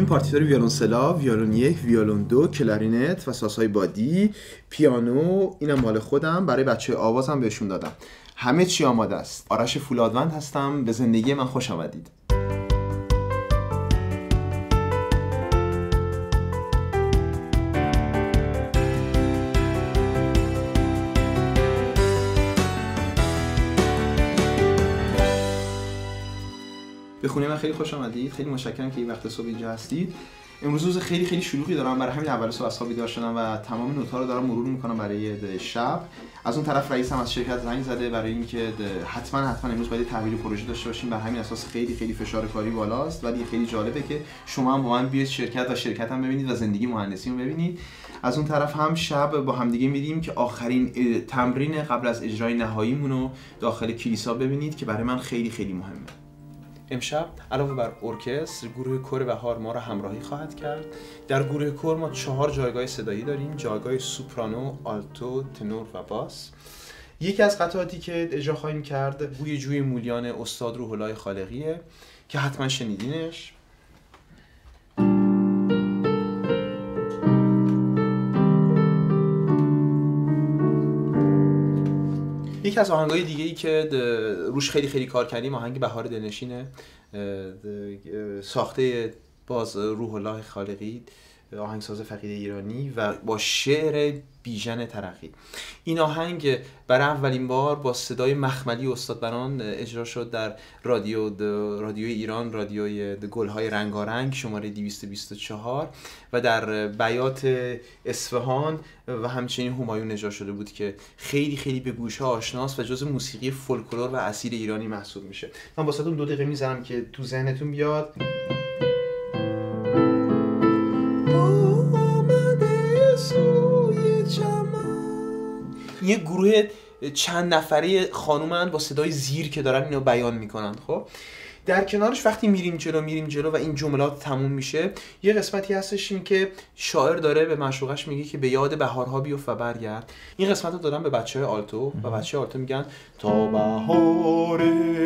پارتیتور ویولنسلا، ویولن 1، ویولن 2، کلارینت و سازهای بادی، پیانو، اینم مال خودم، برای بچه آوازم بهشون دادم. همه چی آماده است. آرش فولادوند هستم، به زندگی من خوش آمدید. به خونه من خیلی خوش آمدید. خیلی متشکرم که این وقت صبح اینجا هستید. امروز روز خیلی خیلی شلوغی دارم، برای همین اول صبح از خواب بیدار شدم و تمام نوت‌ها رو دارم مرور می‌کنم برای شب. از اون طرف رئیسم از شرکت زنگ زده برای اینکه حتما امروز باید تحویل پروژه داشته باشیم، بر همین اساس خیلی خیلی فشار کاری بالاست. ولی خیلی جالبه که شما هم با من بیاید شرکت و شرکتم ببینید و زندگی مهندسی رو ببینید. از اون طرف هم شب با هم دیگه میریم که آخرین تمرین قبل از اجرای نهاییمون رو داخل کلیسا ببینید که برای من خیلی خیلی مهمه. امشب علاوه بر ارکستر، گروه کور بهار ما را همراهی خواهد کرد. در گروه کور ما 4 جایگاه صدایی داریم: جایگاه سوپرانو، آلتو، تنور و باس. یکی از قطعاتی که اجرا خواهیم کرد بوی جوی مولیان استاد روح الله خالقیه که حتما شنیدینش. یکی از آهنگای دیگه‌ای که روش خیلی خیلی کار کردیم آهنگ بهار دلنشینه، ساخته باز روح الله خالقی، آهنگساز فقید ایرانی و با شعر بیژن ترقی. این آهنگ برای اولین بار با صدای مخملی استاد بنان اجرا شد در رادیو ایران، رادیوی گل‌های رنگارنگ شماره 224 و در بیات اصفهان و همچنین همایون اجرا شده بود که خیلی خیلی به گوش‌ها آشناست و جزو موسیقی فولکلور و اصیل ایرانی محسوب میشه. من واسهتون 2 دقیقه میذارم که تو ذهنتون بیاد. یه گروه چند نفره خانومن با صدای زیر که دارن اینو بیان میکنن. خب در کنارش وقتی میریم جلو و این جملات تموم میشه، یه قسمتی هستش این که شاعر داره به معشوقش میگه که به یاد بهارها بیفت و برگرد. این قسمت رو دارن به بچهای آلتو و بچهای آلتو میگن تا بهار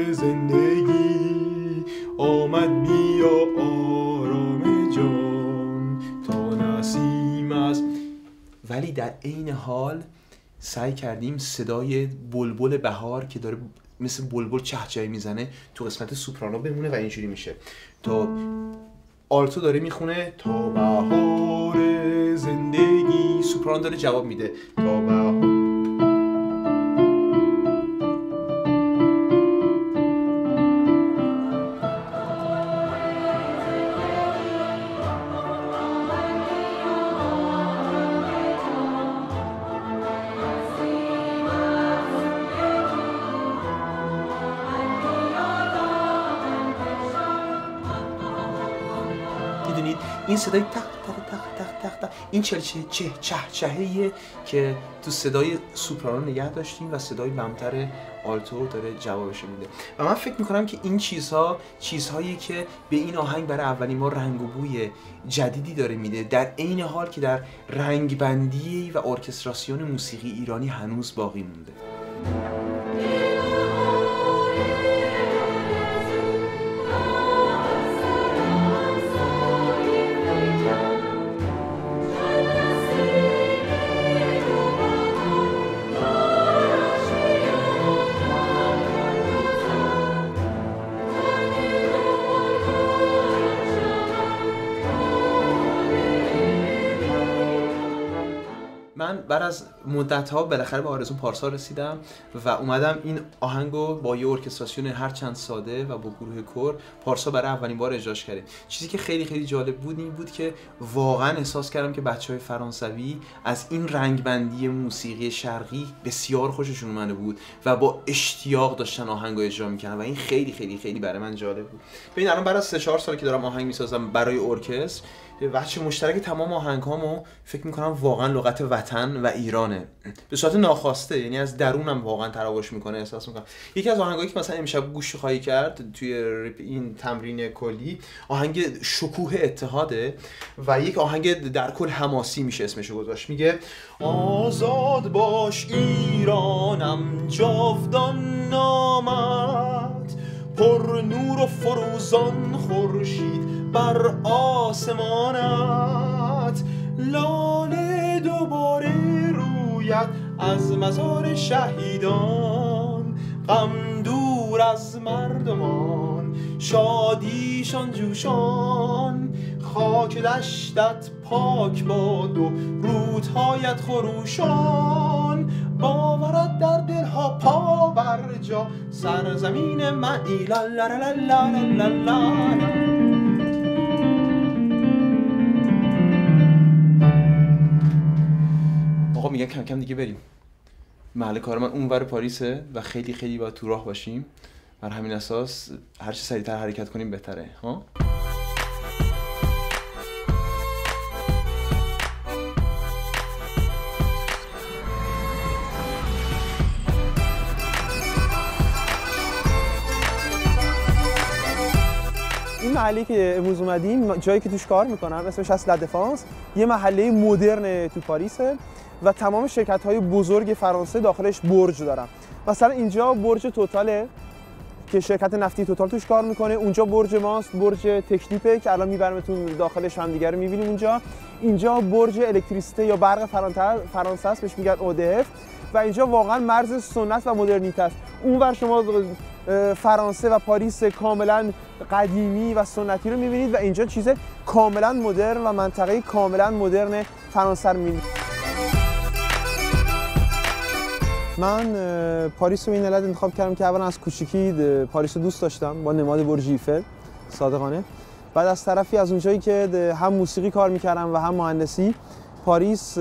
زندگی آمد بیا آرام جان تا نسیم است. ولی در عین حال سعی کردیم صدای بلبل بهار که داره مثل بلبل چهچهی میزنه تو قسمت سوپرانو بمونه و اینجوری میشه. تا آلتو داره میخونه تا بهار زندگی، سوپرانو داره جواب میده تا بهار. این صدای تق تق تق تق تق این چهچهیه که تو صدای سوپرانو نگه داشتیم و صدای بمتر آلتو داره جوابش میده. و من فکر میکنم که این چیزهایی که به این آهنگ برای اولین بار رنگ و بوی جدیدی داره میده، در عین حال که در رنگ بندی و ارکستراسیون موسیقی ایرانی هنوز باقی مونده. من بعد از مدت‌ها بالاخره به آرزوم پارسا رسیدم و اومدم این آهنگو با یه ارکستراسیون هر چند ساده و با گروه کور پارسا برای اولین بار اجراش کردیم. چیزی که خیلی خیلی جالب بود این بود که واقعا احساس کردم که بچهای فرانسوی از این رنگبندی موسیقی شرقی بسیار خوششون اومده بود و با اشتیاق داشتن آهنگو اجرا می‌کردن و این خیلی خیلی خیلی برای من جالب بود. ببین الان بعد از 3-4 سال که دارم آهنگ می‌سازم برای ارکستر، وجه مشترک تمام آهنگ‌هامو فکر می‌کنم واقعا لغت وطن و ایرانه، به صورت ناخواسته، یعنی از درونم واقعا تراوش میکنه، احساس میکنم. یکی از آهنگایی که مثلا امشب گوش خواهی کرد توی این تمرین کلی آهنگ شکوه اتحاده و یک آهنگ در کل حماسی میشه اسمشو گذاشت، میگه آزاد باش ایرانم جاودان نامت، پر نور و فروزان خورشید بر آسمانت، لاله دوباره رویت از مزار شهیدان، غم دور از مردمان، شادیشان جوشان، خاک دشتت پاک باد و رودهایت خروشان، باورت در دلها پا بر جا، سرزمین منی. لا لا لا لا لا لا. آقا میگن کم کم دیگه بریم. محل کار من اونور پاریسه و خیلی خیلی باید تو راه باشیم. بر همین اساس هر چه سریعتر حرکت کنیم بهتره ها. این محلی که امروز اومدیم، جایی که توش کار میکنم اسمش هست لادفانس، یه محله مدرن تو پاریسه و تمام شرکت‌های بزرگ فرانسه داخلش برج دارن. مثلا اینجا برج توتاله که شرکت نفتی توتال توش کار میکنه، اونجا برج ماست، برج تکنیپه که الان میبرمتون داخلش، هم دیگه رو میبینیم اونجا. اینجا برج الکتریسیته یا برق فرانسه است، بهش میگن اودف، و اینجا واقعا مرز سنت و مدرنیته است. اونور شما فرانسه و پاریس کاملا قدیمی و سنتی رو میبینید و اینجا چیز کاملا مدرن و منطقه کاملا مدرن فرانسه رو میبینید. من پاریس رو به این علت انتخاب کردم که اولا از کوچیکی پاریس رو دوست داشتم با نماد برج ایفل صادقانه. بعد از طرفی از اونجایی که هم موسیقی کار میکردم و هم مهندسی، پاریس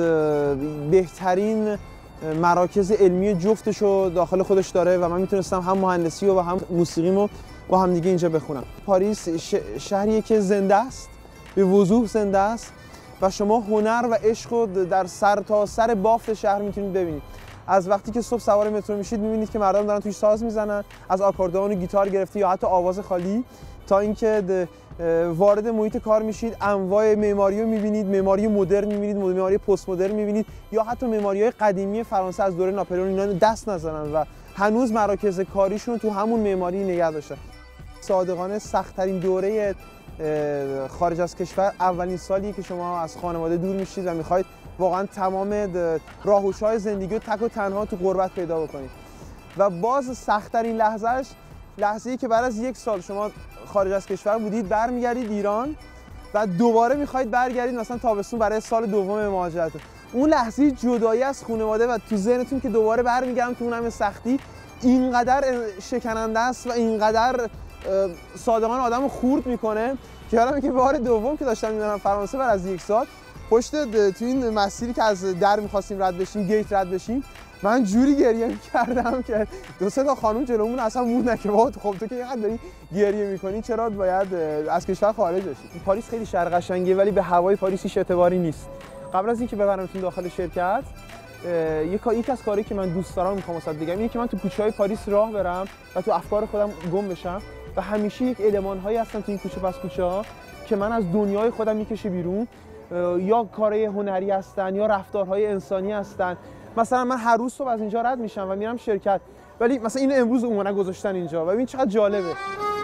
بهترین مراکز علمی جفتشو داخل خودش داره و من میتونستم هم مهندسی و هم موسیقیمو با هم دیگه اینجا بخونم. پاریس شهریه که زنده است، به وضوح زنده است و شما هنر و عشق رو در سر تا سر بافت شهر میتونید ببینید. از وقتی که صبح سوار مترو میشید میبینید که مردم دارن توش ساز میزنن، از آکاردئون و گیتار گرفته یا حتی آواز خالی، تا اینکه وارد محیط کار میشید انواع معماری رو میبینید، معماری مدرن میبینید، معماری پست مدرن میبینید، یا حتی معماری‌های قدیمی فرانسه از دوره ناپلئون. اینا دست نزنن و هنوز مراکز کاریشون تو همون معماری نگه داشتن. صادقانه سخت‌ترین دوره خارج از کشور اولین سالیه که شما از خانواده دور میشید و میخواید واقعا تمام راهوش‌های زندگی رو تک و تنها تو غربت پیدا بکنید. و باز سخت‌ترین لحظه‌ای که بعد از یک سال شما خارج از کشور بودید، برمیگردید ایران و دوباره میخواید برگردید مثلا تابستون برای سال دوم مهاجرت. اون لحظه جدایی از خانواده و تو ذهنتون که دوباره برمیگردم تو اون همه سختی، اینقدر شکننده است و اینقدر صادقانه آدمو خورد میکنه که یادمه که بار دوم که داشتم میرفتم فرانسه بعد از یک سال، پشت تو این مسیری که از در می‌خواستیم رد بشیم، گیت رد بشیم، من جوری گریه می‌کردم که دو سه تا خانم جلومون اصلا موندن که خب تو که اینقدر داری گریه می‌کنی چرا باید از کشور خارج بشی. پاریس خیلی شهر قشنگیه ولی به هوای پاریس هیچ اعتباری نیست. قبل از اینکه ببرمتون داخل شرکت، یکی از کاری که من دوست دارم می‌خوام واسات بگم اینه که من تو کوچه‌های پاریس راه برم و تو افکار خودم گم بشم و همیشه یک المان‌هایی هستن تو این کوچه پس کوچه‌ها که من از دنیای خودم می‌کشه بیرون، یا کارهای هنری هستن یا رفتارهای انسانی هستن. مثلا من هر روز صبح از اینجا رد میشم و میرم شرکت، ولی مثلا اینو امروز اومدن گذاشتن اینجا و ببین چقدر جالبه.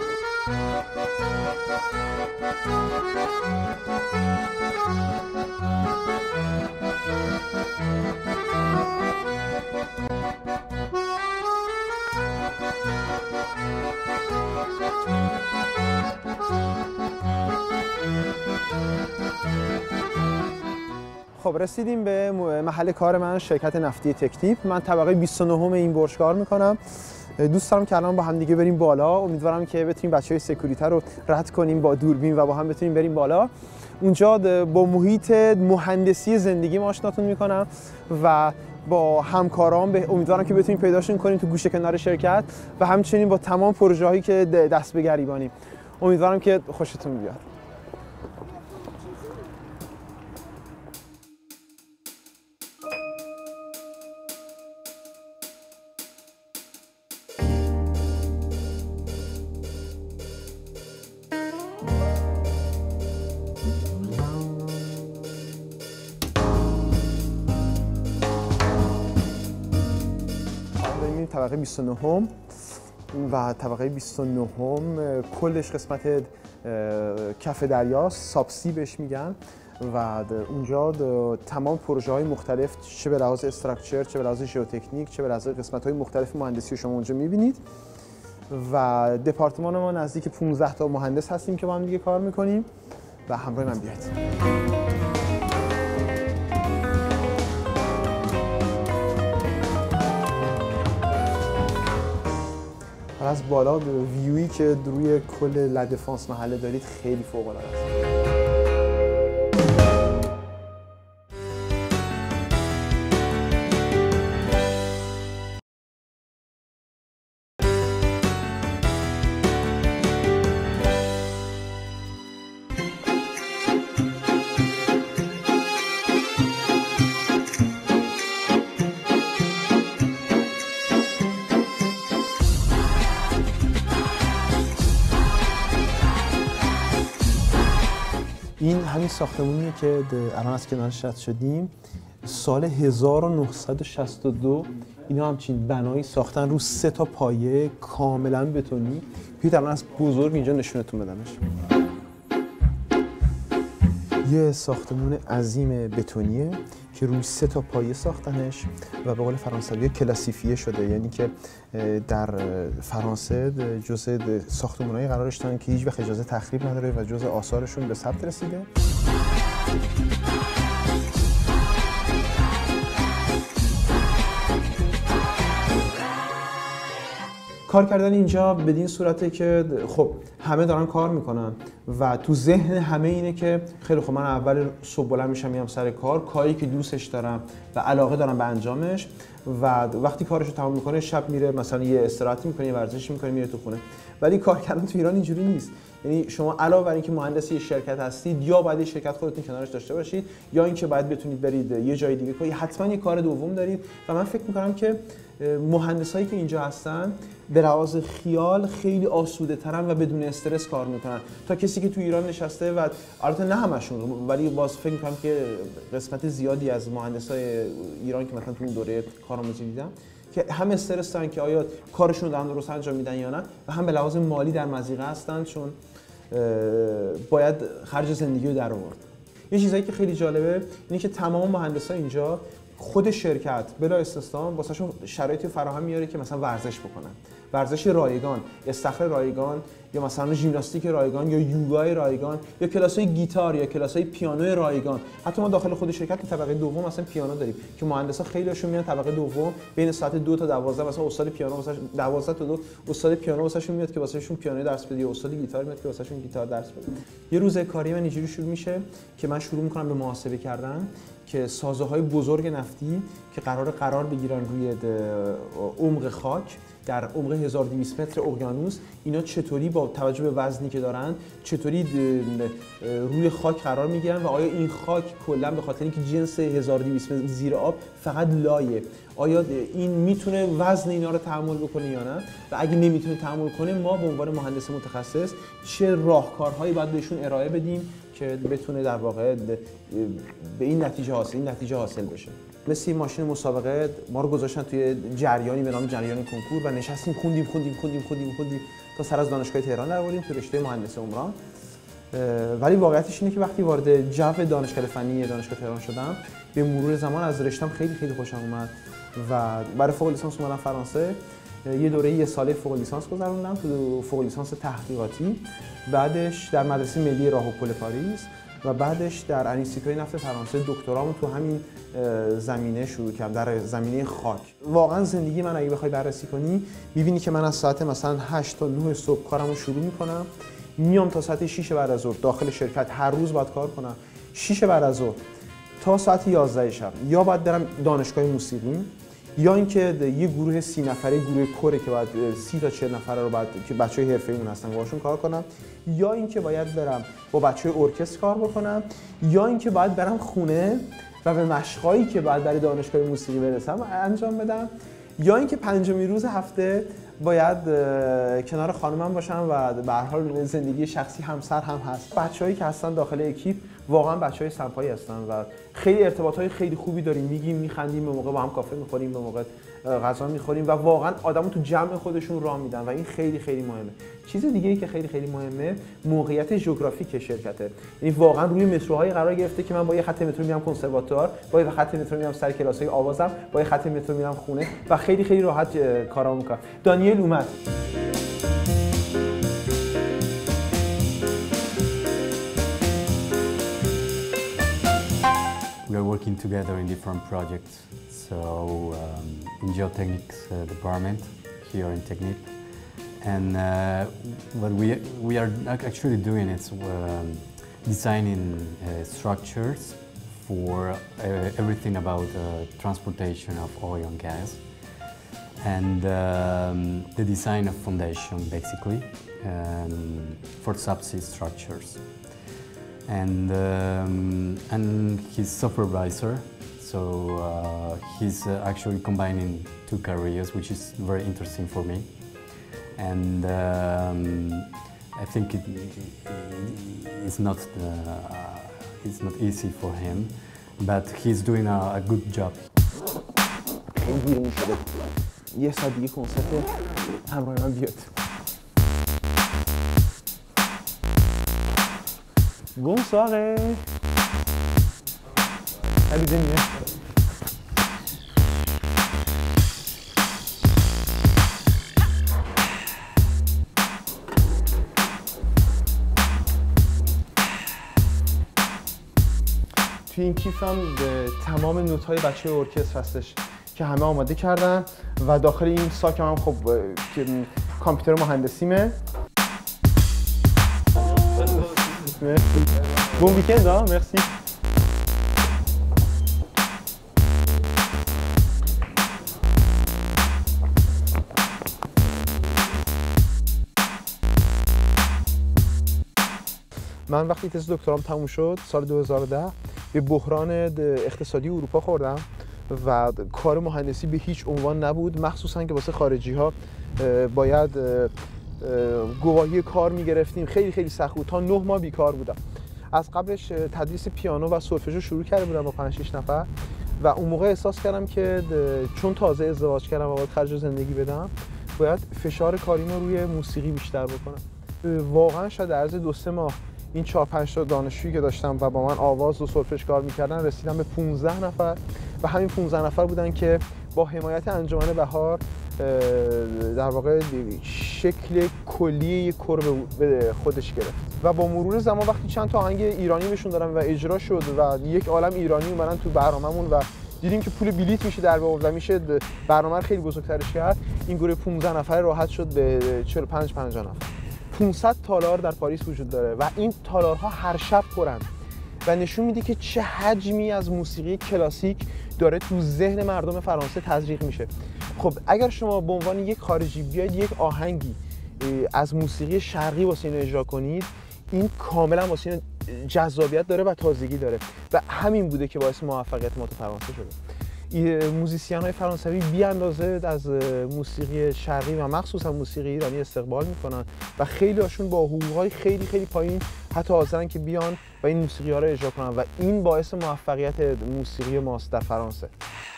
خب رسیدیم به محل کار من، شرکت نفتی تکنیپ. من طبقه 29 این برج کار میکنم. دوست دارم که الان با هم دیگه بریم بالا. امیدوارم که بتونیم بچهای سکوریته رو رد کنیم با دوربین و با هم بتونیم بریم بالا. اونجا با محیط مهندسی زندگی آشناتون میکنم و با همکاران امیدوارم که بتونیم پیداشون کنیم تو گوشه کنار شرکت و همچنین با تمام پروژه‌هایی که دست به گریبانیم. امیدوارم که خوشتون بیاد. طبقه 29 و طبقه 29 کلش قسمت کف دریاست، سابسی بهش میگن و اونجا تمام پروژه های مختلف چه به لحاظ استراکچر، چه به لحاظ ژئوتکنیک، چه به لحاظ قسمت های مختلف مهندسی شما اونجا میبینید و دپارتمان ما نزدیک 15 تا مهندس هستیم که با هم دیگه کار میکنیم و همراه من بیایید. از بالا ویویی که روی کل لدفانس محله دارید خیلی فوق العاده است. این همین ساختمونیه که الان از کنارش رد شدیم. سال 1962 اینا همچین بنایی ساختن رو 3 تا پایه کاملا بتونی. بیاید الان از بزرگ اینجا نشونتون بدمش. یه ساختمون عظیم بتونیه که روی 3 تا پایه ساختنش و به قول فرانسوی کلاسیفیه شده، یعنی که در فرانسه جزء ساختمان‌های قرارش دادن که هیچ وقت اجازه تخریب نداره و جزء آثارشون به ثبت رسیده. کار کردن اینجا بدین صورته که خب همه دارن کار میکنن و تو ذهن همه اینه که خیلی خب من اول صبح بلند میشم میام سر کاری که دوستش دارم و علاقه دارم به انجامش و وقتی کارشو تمام میکنه شب میره مثلا یه استراحتی میکنه، یه ورزشی میکنه، میره تو خونه. ولی کار کردن تو ایران اینجوری نیست. یعنی شما علاوه بر اینکه مهندس یه شرکت هستید یا باید یه شرکت خودتون کنارش داشته باشید یا اینکه باید بتونید برید یه جای دیگه کنید، حتما یه کار دوم دارید و من فکر میکنم که مهندسایی که اینجا هستن به لحاظ خیال خیلی آسوده ترن و بدون استرس کار میکنن تا کسی که تو ایران نشسته و البته نه همشون، ولی باز فکر میکنم که قسمت زیادی از مهندسای ایران که مثلا تو اون دوره کارآموزی دیدم که هم استرس دارن که آیا کارشون دارن درست انجام میدن یا نه و هم به لحاظ مالی در مضیقه هستن چون باید خرج زندگی رو در آورد. یه چیزایی که خیلی جالبه اینه که تمام مهندسا اینجا خود شرکت بلا استثنا واسهشون شرایطی فراهم میاره که مثلا ورزش بکنن، ورزش رایگان، استخر رایگان یا مثلا ژیمناستیک رایگان یا یوگای رایگان یا کلاسای گیتار یا کلاسای پیانو رایگان. حتی ما داخل خود شرکت طبقه دوم مثلا پیانو داریم که مهندسا خیلیشون میان طبقه دوم بین ساعت 2 تا 12 مثلا استاد پیانو واسه 12 تا 2 استاد پیانو واسهشون میاد که واسهشون پیانو درس بده یا استاد گیتار میاد که واسهشون گیتار درس بده. یه روز کاری من اینجوری شروع میشه که من شروع میکنم به محاسبه کردن که سازه‌های بزرگ نفتی که قرار بگیرن روی عمق خاک در عمق 1200 متر اقیانوس، اینا چطوری با توجه به وزنی که دارن چطوری روی خاک قرار میگیرن و آیا این خاک کلا به خاطر اینکه جنس 1200 متر زیر آب فقط لایه، آیا این میتونه وزن اینا رو تحمل بکنه یا نه و اگه نمیتونه تحمل کنه ما به عنوان مهندس متخصص چه راهکارهایی باید بهشون ارائه بدیم که بتونه در واقع به این نتیجه حاصل بشه. مثل ماشین مسابقه ما رو گذاشتن توی جریانی به نام جریان کنکور و نشستیم خوندیم تا سر از دانشگاه تهران درآوردیم تو رشته مهندسی عمران. ولی واقعیتش اینه که وقتی وارد جو دانشگاه فنی دانشگاه تهران شدم به مرور زمان از رشته‌ام خیلی خوشم اومد و برای فوق لیسانس اومدم فرانسه. یه دوره 1 ساله فوق لیسانس گذروندم تو فوق لیسانس تحقیقاتی، بعدش در مدرسه ملی راه و پل پاریس و بعدش در انستیتوی نفت فرانسه دکترامو تو همین زمینه شروع کردم، در زمینه خاک. واقعا زندگی من اگه بخوای بررسی کنی می‌بینی که من از ساعت مثلا 8 تا 9 صبح کارمو شروع می‌کنم، میام تا ساعت 6 بعد از ظهر داخل شرکت هر روز باید کار کنم، 6 بعد از ظهر تا ساعت 11 شب یا باید برم دانشگاه موسیقی یا اینکه یه گروه 30 نفره گروه کوره که باید 30 تا 40 نفره رو باید که بچهای حرفه‌ای اون هستن باهاشون کار کنم، یا اینکه باید برم با بچهای ارکستر کار بکنم، یا اینکه باید برم خونه و به مشقایی که باید برای دانشگاه موسیقی برسم انجام بدم، یا اینکه پنجمین روز هفته باید کنار خانومم باشم و به هر حال زندگی شخصی همسر هم هست. بچه‌هایی که هستن داخل اکیپ واقعا بچه‌های صفایی هستن و خیلی ارتباطات خیلی خوبی داریم، میگیم میخندیم، به موقع با هم کافه می‌خوریم، به موقع غذا میخوریم و واقعا آدمو تو جمع خودشون راه میدن و این خیلی خیلی مهمه. چیز دیگه ای که خیلی خیلی مهمه موقعیت ژئوگرافیک شرکته. یعنی واقعا روی متروهای قرار گرفته که من با یه خط مترو میام کنسرواتوار، با یه خط مترو میام سر کلاسای آوازم، با یه خط مترو میرم خونه و خیلی خیلی راحت کارامو میکنم. دانیل اومد. We are working together in different projects. So in geotechnics department here in Technip, and what we are actually doing is designing structures for everything about transportation of oil and gas, and the design of foundation basically for subsea structures. And his supervisor, so he's actually combining two careers, which is very interesting for me. And I think it's not easy for him, but he's doing a good job. یه ساعت دیگه کنسرت همراه من بیاد. Bonsoir. Allez, Daniel. توی این کیفم تمام نوت‌های بچه ارکستر هستش که همه آماده کردن و داخل این ساک هم خب کامپیوتر مهندسیمه. Merci. Bon week-end, hein? Merci. من وقتی تز دکترام تموم شد سال 2010 به بحران اقتصادی اروپا خوردم و کار مهندسی به هیچ عنوان نبود، مخصوصا که واسه خارجی ها باید گواهی کار میگرفتیم. خیلی خیلی سخت بود. تا 9 ماه بیکار بودم. از قبلش تدریس پیانو و سولفژو شروع کرده بودم با 5-6 نفر و اون موقع احساس کردم که چون تازه ازدواج کردم و باید خرج زندگی بدم باید فشار کاریمو روی موسیقی بیشتر بکنم. واقعا شاید در عرض 2-3 ماه این 4-5 تا دانشجویی که داشتم و با من آواز و سولفژ کار میکردن رسیدم به 15 نفر و همین 15 نفر بودن که با حمایت انجمن بهار در واقع شکل کلی یک کور به خودش گرفت و با مرور زمان وقتی چند تا آهنگ ایرانی بهشون دادم و اجرا شد و یک عالم ایرانی اومدن تو برنامه‌مون و دیدیم که پول بلیت میشه در واقع و میشه برنامه رو خیلی بزرگترش کرد، این گروه 15 نفره راحت شد به 45-50 نفر. 500 تالار در پاریس وجود داره و این تالارها هر شب پرند و نشون میده که چه حجمی از موسیقی کلاسیک داره تو ذهن مردم فرانسه تزریق میشه. خب اگر شما به عنوان یک خارجی بیاید یک آهنگی از موسیقی شرقی واسه اینو اجرا کنید، این کاملا واسه این جذابیت داره و تازگی داره و همین بوده که باعث موفقیت ما تو فرانسه شده. موزیسین های فرانسوی بی اندازه از موسیقی شرقی و مخصوصا موسیقی ایرانی استقبال میکنن و خیلی هاشون با حقوقهای خیلی خیلی پایین حتی حاضرن که بیان و این موسیقی ها رو اجرا کنن و این باعث موفقیت موسیقی ماست در فرانسه.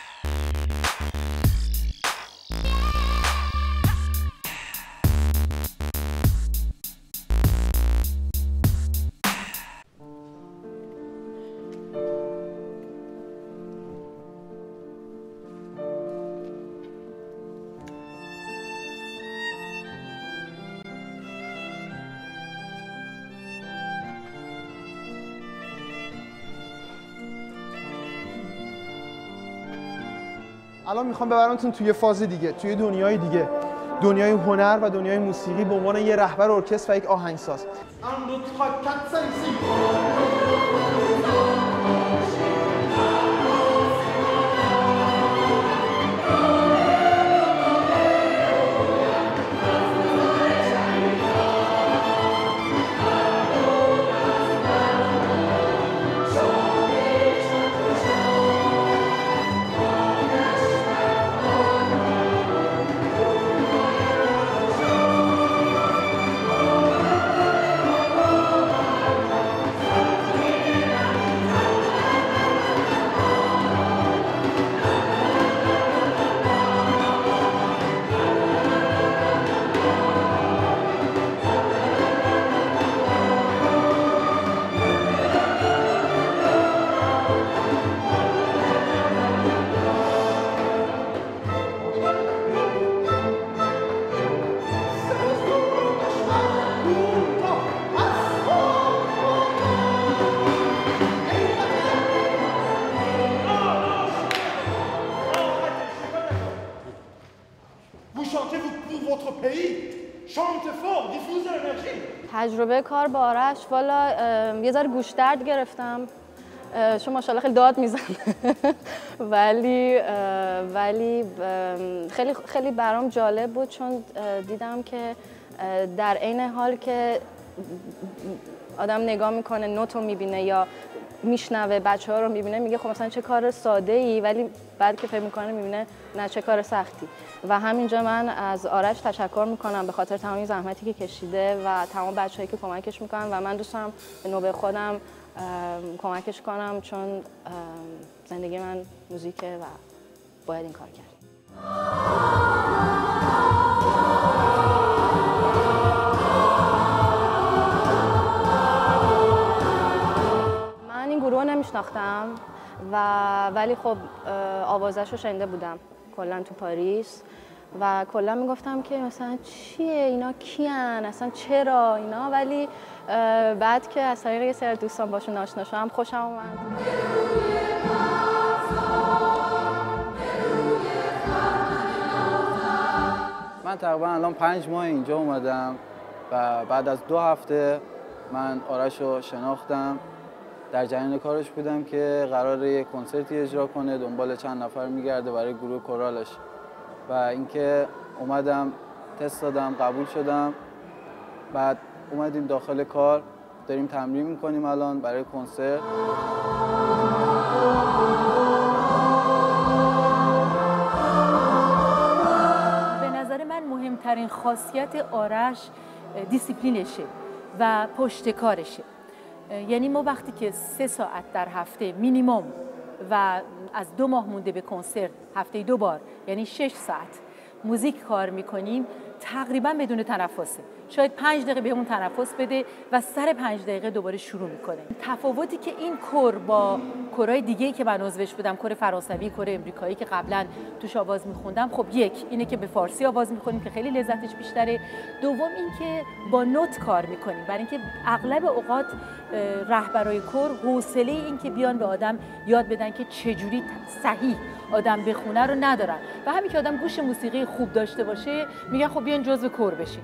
الان میخوام ببرمتون توی فاز دیگه، توی دنیای دیگه، دنیای هنر و دنیای موسیقی به عنوان یه رهبر ارکستر و یک آهنگساز. Vous chantez pour votre pays. Chantez fort, diffusez l'énergie. تجربه کار با آرش والا یه ذره گوش درد گرفتم چون ماشاءالله خیلی داد میزنه ولی خیلی برام جالب بود چون دیدم که در عین حال که آدم نگاه میکنه نوتو میبینه یا میشنوه بچه‌ها رو میبینه میگه خب مثلا چه کار ساده ای، ولی بعد که فکر میکنه میبینه نه چه کار سختی. و همینجا من از آرش تشکر میکنم به خاطر تمام زحمتی که کشیده و تمام بچه‌هایی که کمکش میکنن و من دوست دارم به نوبه خودم کمکش کنم چون زندگی من موزیکه و باید این کار کرد. من این گروه نمیشناختم ولی خب آوازش رو شنیده بودم کلا تو پاریس و کلا میگفتم که مثلا چیه اینا، کیان، اصلا چرا اینا، ولی بعد که از طریق یه سری دوستان باشون آشنا شدم خوشم اومد. من تقریبا الان 5 ماه اینجا اومدم و بعد از 2 هفته من آرش رو شناختم. در جریان کارش بودم که قراره یه کنسرتی اجرا کنه، دنبال چند نفر میگرده برای گروه کورالش و اینکه اومدم تست دادم، قبول شدم. بعد اومدیم داخل کار، داریم تمرین میکنیم الان برای کنسرت. به نظر من مهمترین خاصیت آرش دیسیپلینشه و پشتکارشه. یعنی ما وقتی که 3 ساعت در هفته مینیمم و از 2 ماه مونده به کنسرت هفته 2 بار یعنی 6 ساعت موزیک کار میکنیم تقریبا بدون تنفسه. شاید 5 دقیقه بهمون تنفس بده و سر 5 دقیقه دوباره شروع میکنه. تفاوتی که این کور با کورای دیگه‌ای که من عضوش بودم، کور فرانسوی، کور امریکایی که قبلا توش آواز میخوندم، خب یک اینه که به فارسی آواز میخونیم که خیلی لذتش بیشتره. دوم اینکه با نوت کار میکنیم، برای اینکه اغلب اوقات رهبرای کور حوصله این که بیان به آدم یاد بدن که چجوری صحیح آدم بخونه رو ندارن و همین که آدم گوش موسیقی خوب داشته باشه میگن خب بیان جزو کور بشین.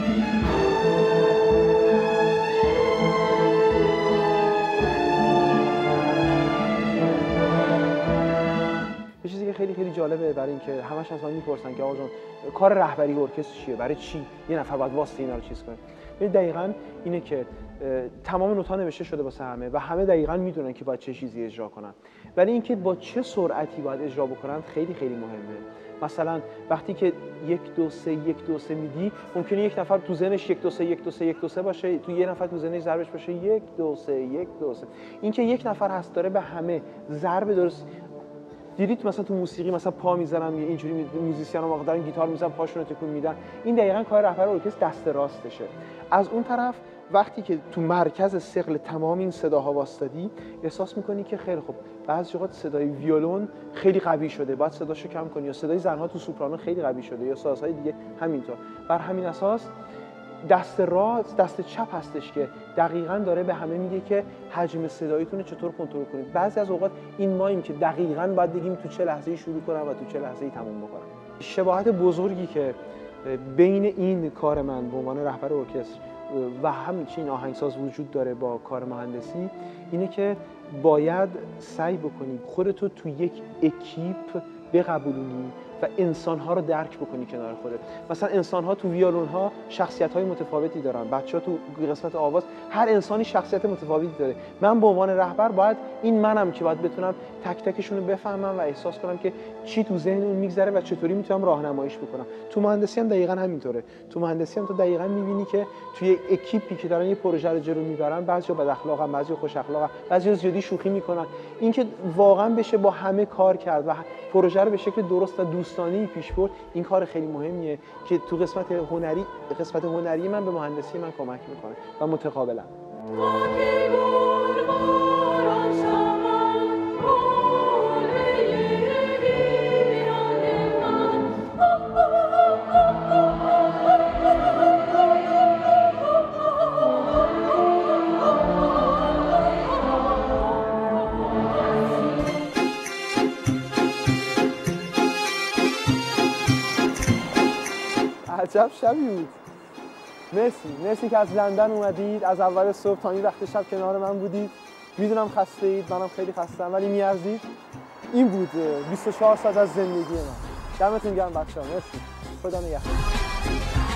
یه چیزی که خیلی جالبه برای اینکه همش از من میپرسن که آقا جان کار رهبری ارکستر چیه؟ برای چی یه نفر باید واسه اینا رو چیز کنه؟ ببین دقیقاً اینه که تمام نوت‌ها نوشته شده واسه همه و همه دقیقاً میدونن که باید چه چیزی اجرا کنن. ولی اینکه با چه سرعتی باید اجرا بکنن خیلی مهمه. مثلا وقتی که 1 2 3 1 2 3 میدی، ممکنه یک نفر تو ذهنش 1 2 3 1 2 3 1 2 3 باشه، تو یه نفر تو ذهنش ضربش باشه 1 2 3 1 2 3. اینکه یک نفر هست داره به همه ضرب درست. دیدید مثلا تو موسیقی مثلا پا میزنن اینجوری موزیسینا واقعا دارن گیتار میزنن پاشون رو تکون میدن، این دقیقاً کار رهبر ارکستر دست راستشه. از اون طرف وقتی که تو مرکز ثقل تمام این صداها واسطادی احساس میکنی که خیلی خوب بعضی اوقات صدای ویولون خیلی قوی شده باید صداشو کم کنی، یا صدای زنها تو سوپرانو خیلی قوی شده یا سازهای دیگه همینطور. بر همین اساس دست راست دست چپ هستش که دقیقاً داره به همه میگه که حجم صدایتون رو چطور کنترل کنید. بعضی از اوقات این ماییم که دقیقاً باید بگیم تو چه لحظه‌ای شروع کنم و تو چه لحظه‌ای تموم بکنم. شباهت بزرگی که بین این کار من به عنوان رهبر ارکستر و همچنین آهنگساز وجود داره با کار مهندسی اینه که باید سعی بکنی خودتو تو یک اکیپ بقبولونی و انسان‌ها رو درک بکنی کنار خودت. مثلا انسان‌ها تو ویولون‌ها شخصیت‌های متفاوتی دارن، بچه‌ها تو قسمت آواز هر انسانی شخصیت متفاوتی داره. من به عنوان رهبر باید این منم که باید بتونم تک تکشون رو بفهمم و احساس کنم که چی تو ذهن اون میگذره و چطوری میتونم راهنماییش بکنم. تو مهندسی هم دقیقاً همینطوره. تو مهندسی هم تو دقیقاً می‌بینی که توی اکیپی که دارن یه پروژه رو جلو میبرن، بعضیا بد اخلاقن، بعضیا خوش اخلاقن، بعضیا زیادی شوخی میکنن. اینکه واقعاً بشه با همه کار کرد و پروژه رو به شکل درست و دوستانه‌ای پیش برد، این کار خیلی مهمیه که تو قسمت هنری من به مهندسی من کمک میکنه و متقابلا. عجب شبی بود. مرسی که از لندن اومدید، از اول صبح تا این وقت شب کنار من بودید. میدونم خسته اید، منم خیلی خستم ولی میارزید. این بود 24 ساعت از زندگی من. دمتون گرم بچه‌ها، مرسی. خدا نگهدار.